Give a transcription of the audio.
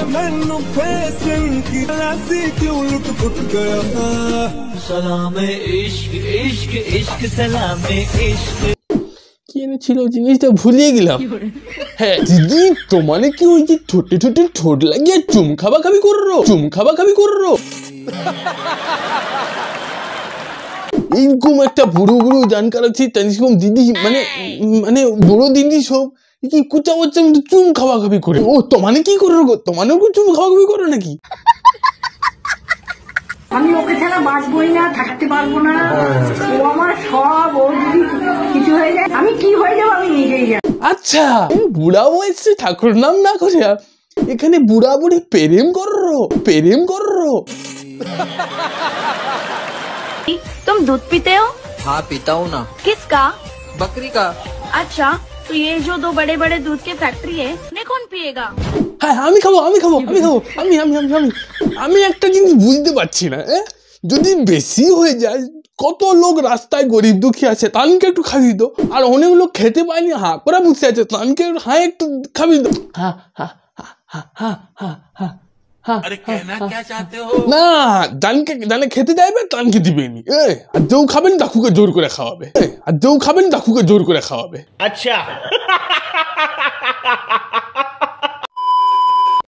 मैनू फैशन की लासी क्यों लुट पुट गया सलामे इश्क इश्क इश्क सलामे इश्क কি এনেছিল জিনিসটা ভুলিয়ে গেলাম। হ্যাঁ দিদি তোমারে কি ওই যে ঠোঁটে ঠোঁটে ঠোঁট লাগিয়ে চুম খাবা খাবি করো এইরকম একটা বুড়ো বুড়ো জানকার আছে তানিশকম দিদি মানে মানে বুড়ো দিদি সব কি কুচা বাচ্চা চুম খাবা খাবি করে। ও তোমারে কি করো গো, তোমারেও কি চুম খাবা খাবি করো নাকি? আমি ওকে ছাড়া বাঁচবই না, থাকতে পারবো না, ও আমার সব, ও যদি কিছু হয়ে যায় আমি কি হয়ে যাবো আমি নিজেই জানি। আচ্ছা বুড়া বয়সে ঠাকুর নাম না করে এখানে বুড়া বুড়ি প্রেম করো। तुम दूध पीते हो? हाँ पीता हूँ ना। किसका? बकरी का। अच्छा तो ये जो दो बड़े बड़े दूध के फैक्ट्री है उन्हें कौन पिएगा? হ্যাঁ আমি খাবো আমি একটা জিনিস বুঝতে পারছি না, যদি বেশি হয়ে যায় কত লোক রাস্তায় গরিব দুঃখী আছে তাদেরকে একটু খাবি দো, আর অনেক লোক খেতে পায়নি হাঁ করে বসে আছে তাদেরকে একটু খাবি দো। না জানে খেতে যাইবে তানকে দিবেনি, আর যেও খাবেন দাকুকে জোর করে খাওয়াবে, আচ্ছা